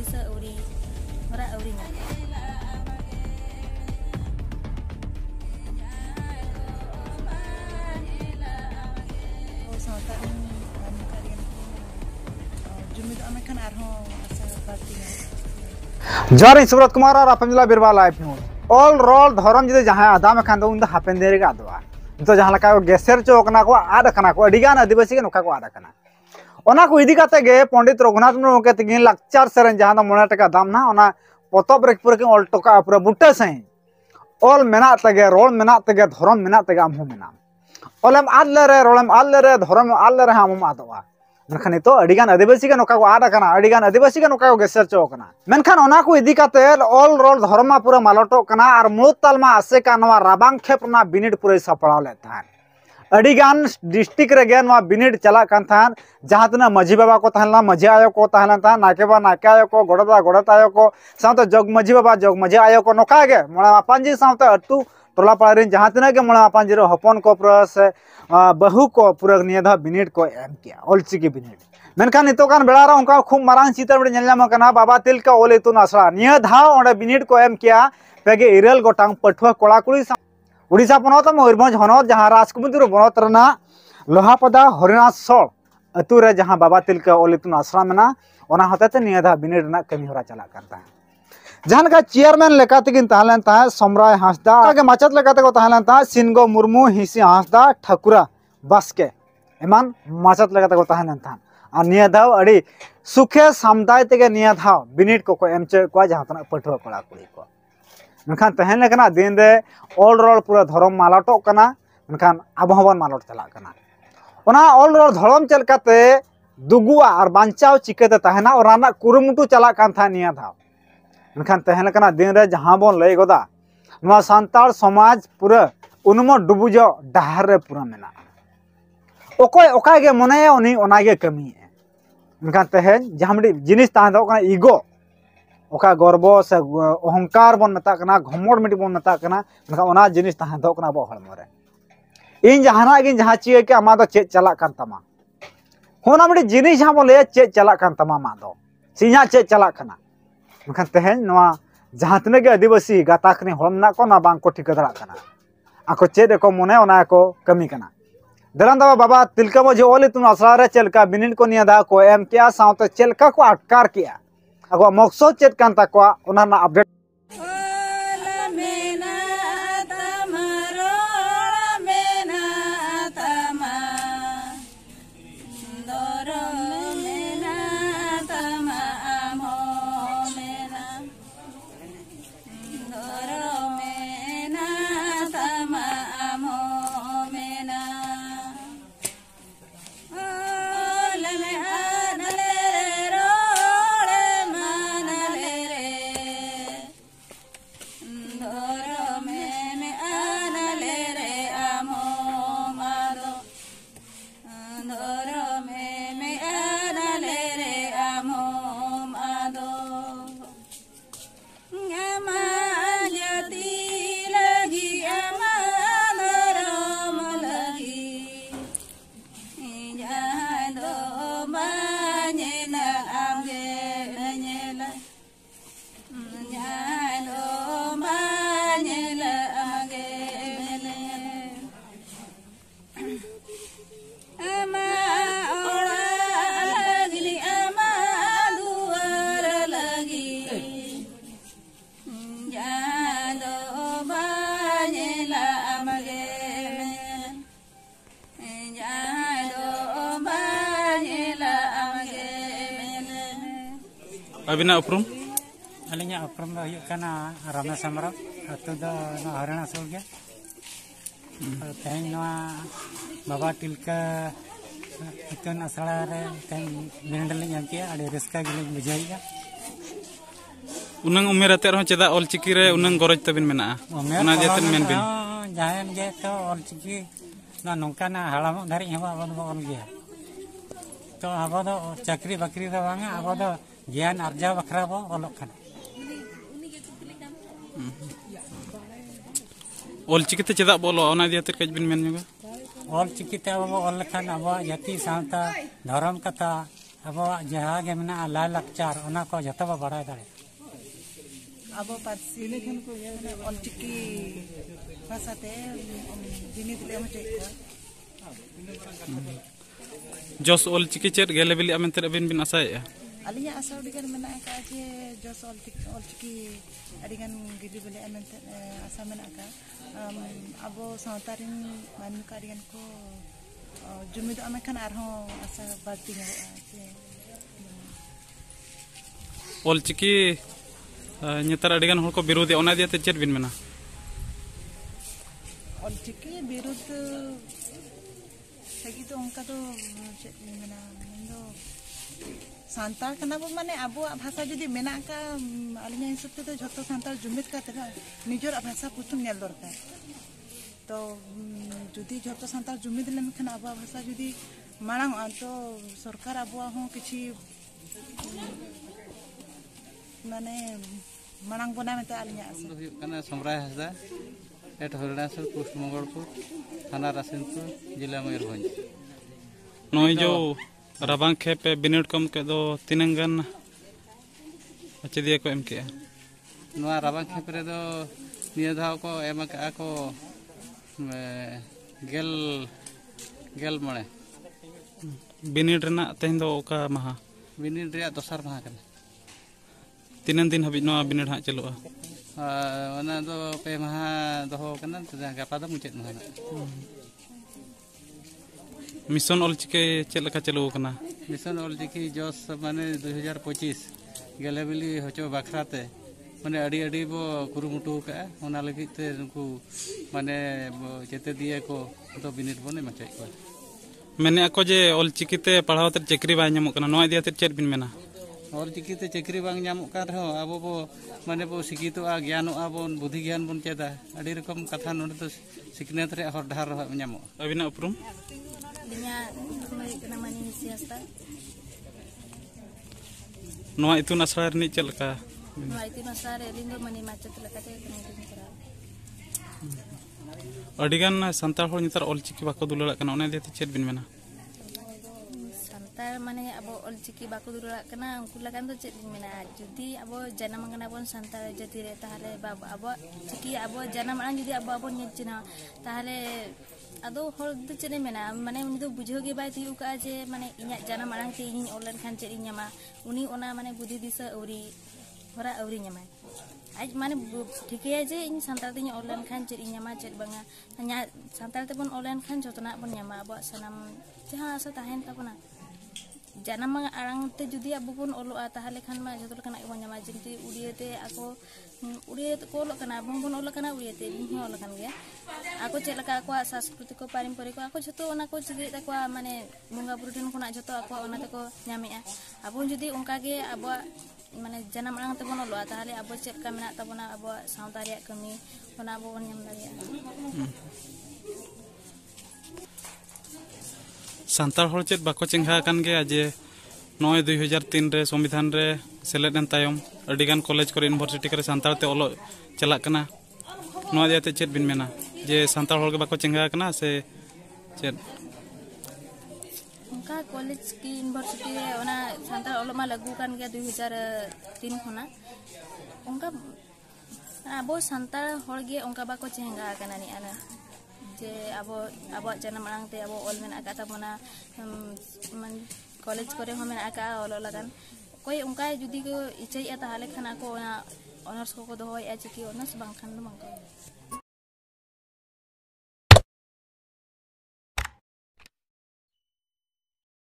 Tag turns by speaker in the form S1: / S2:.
S1: puisa uri ora uri nga
S2: जर सुब्रत कुमार और अपन जिला बिरवा लाइफ न्यूज ऑल रोल धर्म जुदे जहां आदा में खान उन हापेन देरे का दवा तो जहां लका गेसेर चोकना को आद कना को अडिगान आदिवासी के नोका को आद कना ओना को इदी काते गे पंडित रघुनाथ मुर्मू के तिगिन लाक्चार सेरेन जहां मोना टका दाम ना ओना पोतब रे पूरा के ऑल टका पूरा बुट्टा सही ऑल मेना तगे रोल मेना तगे धर्म मेना तगे हम मेना ओलम आदले रे रोलम आदले रे धर्म आदले रे हम आदवा मेनखान तो अडिगान आदिवासी के नोका को आद कना अडिगान आदिवासी के नोका को गेसेर चोकना मेनखान ओना को इदी काते ऑल रोल धर्म पूरा मालटो कना और मुत तालमा आसे का नवा राबांग खेप ना बिनिड पूरा सपड़ाव ले थान अडिगान डिस्ट्रिक्ट रे गे नवा बिनिड चला कान थान जहां तना मजी बाबा को तहला मजी आयो को तहला था नाकेबा नाके आयो को गोड़दा गोड़त आयो को साथ जग मजी बाबा जग मजी आयो को नोका गे मोला मापांजी साथ अटू टोला पारिन जहां तना के मोला मापांजी रो हपन को पूरा से बहु को पूरा नियदा बिनिड को एम किया ऑलचिकी बिनिड मेनखान नितो कान बेड़ा रा उनका खूब मारांग चितर बड़े नेलनाम कना बाबा तिलका ओले तुन आसरा निय धाव ओंडे बिनिड को एम किया पेगे इरेल गोटांग पठुआ कोड़ा कुड़ी उड़ीसा पनत मयूरभंज हनत जहां राजकुमुंदुर बनत रना लोहापदा हरिनाथ सोल अतु रे जहां बाबा तिलका ओले तुन आसरा मेना ओना हतेते निय धा बिनिड रना कमी होरा चला करता है जहां का चेयरमैन लेकाते किन ताहलन ता समराय हांसदा के माचत लेकाते को ताहलन ता सिनगो मुर्मू हिसी हांसदा ठाकुरा बास्के एमान माचत लेकाते को ताहलन ता और निया धाव अड़ी सुखे समुदाय तेगे निया धाव बिनिड को एम चे को जहां तना पठुआ कोड़ा कुड़ी को मेनखान तहन लेकना दिन रे ऑल रोल पूरा धर्म मालटो कना मेनखान आबहवन मालट चला कना ओना ऑल रोल धर्म चलकाते दुगुआ और बांचाव चिकेते तहना और राना कुरुमुटु चला कान था निया धाव मेनखान तहन लेकना दिन रे जहां बोन लई गोदा नवा सांताल समाज पूरा उनमो डुबुजो डहार रे पूरा मेना ओकोय ओका गे मने उनी ओना गे कमी है मेनखान तहन जहां मिडी जिनिस ताहन दो कना ईगो ओका गर्व से अहंकार बन मेता कना घमोड़ मिडी बन मेता कना मेनखान ओना जिनिस ताहन दो कना बो हड़मो रे इन जहाना गिन जहां चिए के आमा दो चेक चला कान तमा होना मिडी जिनिस जहां बोले चेक चला कान तमा मा दो सिया चेक चला कना मेनखान तहन नवा जहां तने गे आदिवासी गाताकनी हड़मना को ना बांग को ठिक दरा कना आको चेक को मने ओना को कमी कना दलान दावा बाबा तिलका मजे ओले तुम आसरा रे चलका बिनिड को निया दा को एम किया साउते चलका को अटकार किया अगो मकसद चेत कान ताको ओना ना अपडेट
S3: अबिना उपरुम
S4: अलिंगा उपरुम दो हुई कना रमेश हमरो अतु दो ना हरियाणा सोल के तेहन नवा बाबा तिलका इतन असड़ा रे तेहन बिनिड लिंग एम के अड़ी रस्का गिलिंग बुझाइया
S3: उनंग उमेर अते रहो चेदा ऑलचिकी रे उनंग गरज तबिन मेना ओना जेतन मेन बिन
S4: जाहन गे तो ऑलचिकी ना नोंका ना हड़ाम धारी हबा अब दो ऑल गया तो अब दो चाकरी बाकरी दो बांगा अब दो ज्ञान अर्जा बखरा बो ऑलोक खाना
S3: ऑलचिकी ते चेदा बोलो ओना जेतन कज बिन मेन मेबा
S4: ऑलचिकी ते अब ऑल खान अब जाति सावता धर्म कथा ᱟᱵᱚᱣᱟᱜ ᱡᱟᱦᱟᱸ ᱜᱮ ᱢᱮᱱᱟᱜᱼᱟ ᱞᱟᱭ ᱞᱟᱠᱪᱟᱨ ᱚᱱᱟ ᱠᱚ ᱡᱷᱚᱛᱚ ᱵᱚ ᱵᱟᱲᱟᱭ ᱫᱟᱲᱮᱭᱟᱜᱼᱟ
S1: ᱟᱵᱚ ᱯᱟᱹᱨᱥᱤ ᱚᱞᱪᱤᱠᱤ ᱵᱷᱟষᱟᱛᱮ ᱵᱤᱱᱤᱰ ᱞᱮ ᱮᱢ ᱦᱚᱪᱚᱭᱮᱫ ᱠᱚᱣᱟ
S3: ᱡᱚᱥ ᱚᱞᱪᱤᱠᱤ ᱪᱮᱫ ᱜᱮᱞᱮ ᱵᱤᱞᱤᱜᱼᱟ ᱢᱮᱱᱛᱮ ᱟᱹᱵᱤᱱ ᱵᱤᱱ ᱟᱥᱟᱭᱮᱫᱼᱟ?
S1: ᱟᱹᱞᱤᱧᱟᱜ ᱟᱥᱟ ᱟᱹᱰᱤᱜᱟᱱ ᱢᱮᱱᱟᱜ ᱟᱠᱟᱫᱼᱟ ᱡᱮ ᱡᱚᱥ ᱚᱞᱪᱤᱠᱤ ᱟᱹᱰᱤᱜᱟᱱ ᱜᱤᱰᱤ ᱵᱤᱞᱤᱜᱼᱟ ᱢᱮᱱᱛᱮ ᱟᱥᱟ ᱢᱮᱱᱟᱜ ᱟᱠᱟᱫᱼᱟ ᱟᱵᱚ ᱥᱟᱶᱛᱟ ᱨᱮᱱ ᱢᱟᱹᱱᱢᱤ ᱠᱚ ᱟᱹᱰᱤᱜᱟᱱ ᱠᱚ ᱡᱩᱢᱤᱫᱚᱜᱼᱟ ᱢᱮᱱᱠᱷᱟᱱ ᱟᱨᱦᱚᱸ ᱟᱥᱟ ᱵᱟᱹᱲᱛᱤ ᱧᱚᱜᱚᱜᱼᱟ ᱡᱮ
S3: ᱚᱞᱪᱤᱠᱤ ᱱᱮᱛᱟᱨ ᱟᱹᱰᱤᱜᱟᱱ ᱦᱚᱲ ᱠᱚ ᱵᱤᱨᱳධᱮᱜᱼᱟ ᱚᱱᱟ ᱤᱫᱤᱭᱟᱛᱮ ᱪᱮᱫ ᱵᱤᱱ ᱢᱮᱱᱟ?
S1: ᱚᱞᱪᱤᱠᱤ ᱵᱤᱨᱩᱫᱽ ᱞᱟᱹᱜᱤᱫ ᱫᱚ ᱚᱱᱠᱟ ᱫᱚ ᱪᱮᱫ ᱤᱧ ᱢᱮᱱᱟ ᱢᱮᱱᱫᱚ ᱥᱟᱱᱛᱟᱲ ᱠᱟᱱᱟ ᱵᱚ ᱢᱟᱱᱮ ᱟᱵᱚᱣᱟᱜ ᱵᱷᱟষᱟ ᱡᱩᱫᱤ ᱢᱮᱱᱟᱜ ᱟᱠᱟᱫ ᱟᱹᱞᱤᱧᱟᱜ ᱦᱤᱥᱟᱹᱵ ᱛᱮᱫᱚ ᱡᱷᱚᱛᱚ ᱥᱟᱱᱛᱟᱲ ᱡᱩᱢᱤᱫ ᱠᱟᱛᱮ ᱱᱤᱡᱮᱨᱟᱜ ᱵᱷᱟষᱟ ᱯᱨᱚᱛᱷᱚᱢ ᱧᱮᱞ ᱫᱚᱨᱠᱟর ᱛᱚ ᱡᱩᱫᱤ ᱡᱷᱚᱛᱚ ᱥᱟᱱᱛᱟᱲ ᱡᱩᱢᱤᱫ ᱞᱮᱱᱠᱷᱟᱱ ᱟᱵᱚᱣᱟᱜ ᱵᱷᱟষᱟ ᱡᱩᱫᱤ ᱢᱟᱲᱟᱝᱚᱜᱼᱟ ᱛᱚ ᱥᱚᱨᱠᱟর ᱟᱵᱚᱣᱟᱜ ᱦᱚᱸ ᱠᱤᱪᱷᱤ ᱢᱟᱱᱮ ᱢᱟᱲᱟᱝ ᱵᱚᱱᱟ ᱢᱮᱱᱛᱮ ᱟᱹᱞᱤᱧᱟᱜ ᱟᱥᱟ
S5: ᱦᱩᱭᱩᱜ ᱠᱟᱱᱟ ᱥᱚᱢᱨᱟᱭ ᱦᱟᱸᱥᱫᱟ एट हरिणासुर पोस्ट मंगलपुर थाना रासिनपुर जिला मयूरभंज
S3: नॉय जो राबांग खेप पे बिनिड कम के दो तिनंगन चेदिया को एम के
S5: नवा राबांग खेप रे दो निया धाव को एम का को गेल गेल मणे
S3: बिनिड रना तेहन दो ओका महा
S5: बिनिड रे दोसर महा कने
S3: तीन दिन हबी नवा बिनिड हा चलुआ
S5: ᱚᱱᱟ ᱫᱚ ᱯᱮ ᱢᱟᱦᱟ ᱫᱚᱦᱚ ᱠᱟᱱᱟ ᱜᱟᱯᱟ ᱫᱚ ᱢᱩᱪᱟᱹᱫ ᱢᱟᱦᱟ
S3: मिशन ऑलचिकी चेक लका चलू कना
S5: मिशन ऑलचिकी जॉस माने 2025 गेलेबिली होचो बाखराते माने अड़ी अड़ी बो कुरुमुटु का ओना लगित ते उनको माने चेते दिए को तो बिनिट बने मचाई को
S3: मैंने ako je ऑलचिकी ते पढ़ाव ते चेकरी बाय ᱧᱟᱢᱚᱜ ᱠᱟᱱᱟ ᱱᱚᱣᱟ ᱤᱫᱤ ᱟᱛᱮ ᱪᱮᱫ ᱵᱤᱱ ᱢᱮᱱᱟ
S5: ऑलचिकी ते चेकरी बांग ᱧᱟᱢᱚᱜ ᱠᱟᱱ ᱨᱮᱦᱚᱸ ᱟᱵᱚ ᱵᱚ माने बो सिकितोआ ज्ञानोआ बन बुद्धि ज्ञान बन चेदा अड़ी रकम कथा नोडे तो सिकनेत रे हर ढार रह ᱧᱟᱢᱚᱜ
S3: अबिना उपरुम
S1: ᱟᱹᱞᱤᱧᱟᱜ ᱧᱩᱛᱩᱢ ᱦᱩᱭᱩᱜ ᱠᱟᱱᱟ ᱢᱟᱹᱱᱤ ᱦᱤᱸᱥᱤ ᱦᱟᱸᱥᱫᱟ
S3: ᱱᱚᱣᱟ ᱤᱛᱩᱱ ᱟᱥᱲᱟ ᱨᱤᱱᱤᱡ ᱪᱮᱫ ᱞᱮᱠᱟ
S1: ᱱᱚᱣᱟ ᱤᱛᱩᱱ ᱟᱥᱲᱟ ᱨᱮ ᱟᱹᱞᱤᱧ ᱫᱚ ᱢᱟᱹᱱᱤ ᱢᱟᱪᱮᱫ ᱞᱮᱠᱟᱛᱮ ᱠᱟᱹᱢᱤ ᱞᱤᱧ ᱠᱚᱨᱟᱣᱟ
S3: ᱟᱹᱰᱤᱜᱟᱱ ᱥᱟᱱᱛᱟᱲ ᱦᱚᱲ ᱱᱮᱛᱟᱨ ᱚᱞᱪᱤᱠᱤ ᱵᱟᱠᱚ ᱫᱩᱞᱟᱹᱲᱟᱜ ᱠᱟᱱᱟ ᱚᱱᱟ ᱤᱫᱤ ᱟᱛᱮ ᱪᱮᱫ ᱵᱤᱱ ᱢᱮᱱᱟ
S1: ᱥᱟᱱᱛᱟᱲ ᱢᱟᱱᱮ ᱟᱵᱚ ᱚᱞᱪᱤᱠᱤ ᱵᱟᱠᱚ ᱫᱩᱞᱟᱹᱲᱟᱜ ᱠᱟᱱᱟ ᱩᱱᱠᱩ ᱞᱟᱜᱟᱱ ᱫᱚ ᱪᱮᱫ ᱤᱧ ᱢᱮᱱᱟ ᱡᱩᱫᱤ ᱟᱵᱚ ᱡᱟᱱᱟᱢ ᱟᱠᱟᱱᱟ ᱵᱚᱱ ᱥᱟᱱᱛᱟᱲ ᱡᱟᱹᱛᱤ ᱨᱮ ᱛᱟᱦᱞᱮ ᱟᱵᱚᱣᱟᱜ ᱪᱤᱠᱤ ᱟᱵᱚᱣᱟᱜ ᱡᱟᱱᱟᱢ ᱟᱲᱟᱝ ᱡᱩᱫᱤ ᱟᱵᱚ ᱵᱚᱱ ᱧᱮᱞ ᱪᱤᱱᱦᱟᱹᱣ ᱛᱟᱦᱞᱮ ᱟᱫᱚ ᱦᱚᱲ ᱫᱚ ᱪᱮᱫ ᱮ ᱢᱮᱱᱟ ᱢᱟᱱᱮ ᱩᱱᱤ ᱫᱚ ᱵᱩᱡᱷᱟᱹᱣ ᱜᱮ ᱵᱟᱭ ᱛᱤᱭᱳᱜ ᱠᱟᱜᱼᱟ ᱡᱮ ᱢᱟᱱᱮ ᱤᱧᱟᱹᱜ ᱡᱟᱱᱟᱢ ᱟᱲᱟᱝ ᱛᱮ ᱤᱧ ᱚᱞ ᱞᱮᱱᱠᱷᱟᱱ ᱪᱮᱫ ᱤᱧ ᱧᱟᱢᱟ ᱩᱱᱤ ᱚᱱᱟ ᱢᱟᱱᱮ ᱵᱩᱫᱷᱤ ᱫᱤᱥᱟᱹ ᱟᱹᱣᱨᱤ ᱦᱚᱨᱟ ᱟᱹᱣᱨᱤ ᱧᱟᱢᱟᱭ ᱟᱡ ᱢᱟᱱᱮ ᱴᱷᱤᱠᱟᱹᱭᱟ ᱡᱮ ᱤᱧ ᱥᱟᱱᱛᱟᱲ ᱛᱮᱧ ᱚᱞ ᱞᱮᱱᱠᱷᱟᱱ ᱪᱮᱫ ᱤᱧ ᱧᱟᱢᱟ ᱪᱮᱫ ᱵᱟᱝᱟ ᱤᱧᱟᱹᱜ ᱥᱟᱱᱛᱟᱲ ᱛᱮᱵᱚᱱ ᱚᱞ ᱞᱮᱱᱠᱷᱟᱱ ᱡᱚᱛᱚᱱᱟᱜ ᱵᱚᱱ ᱧᱟᱢᱟ ᱟᱵᱚᱣᱟᱜ ᱥᱟᱱᱟᱢ ᱡᱟᱦᱟᱸ ᱟᱥᱟ ᱛᱟᱦᱮᱱ ᱛᱟᱵᱚᱱᱟ ᱡᱟᱱᱟᱢ ᱟᱲᱟᱝ ᱛᱮ ᱡᱩᱫᱤ ᱟᱵᱚ ᱵᱚᱱ ᱚᱞᱚᱜᱼᱟ ᱛᱟᱦᱞᱮ ᱠᱷᱟᱱ ᱢᱟ ᱡᱚᱛᱚ ᱞᱮᱠᱟᱱᱟᱜ ᱜᱮᱵᱚᱱ ᱧᱟᱢᱟ ᱡᱮᱢᱛᱤ ᱩᱲᱤᱭᱟᱹ ᱛᱮ ᱟᱠᱚ ᱩᱲᱤᱭᱟᱹ ᱛᱮᱠᱚ ᱚᱞᱚᱜ ᱠᱟᱱᱟ ᱟᱵᱚ ᱦᱚᱸᱵᱚᱱ ᱚᱞᱚᱜ ᱠᱟᱱᱟ ᱩᱲᱤᱭᱟᱹ ᱛᱮ ᱤᱧ ᱦᱚᱸ ᱚᱞ ᱟᱠᱟᱱ ᱜᱮᱭᱟ ako cek leka aku sanskriti ko parimpori ko aku joto ona ko cegit aku mane bunga buru din khona joto aku ona te ko nyamea abo judi onka ge abo mane janam alang te bon olo tahale abo cek ka menak tabona abo sawta riak kami ona abo bon nyam daria
S3: santar hor chet bako chengha kan ge aje 2003 रे संविधान रे सेलेद एन तायम अडिगान college को university करे संताल ते ओलो चलाक कना नोआ दियाते चेत बिन मेना जे संताल होल के बाको चेंगा कना से चेत
S1: उनका कॉलेज की यूनिवर्सिटी रे ओना संताल ओलो मा लागू कान गया 2003 खोना उनका अबो संताल होल गे उनका बाको चेंगा कना नि आना जे अबो जनम आंग ते अबो ओल मेना का ताबोना कॉलेज करे हम आका ओलो लगन कोई उनका जुदी को इच्छा ताहले खाना को ऑनर्स को दोहोय चिकी ऑनर्स बांखान दो बांका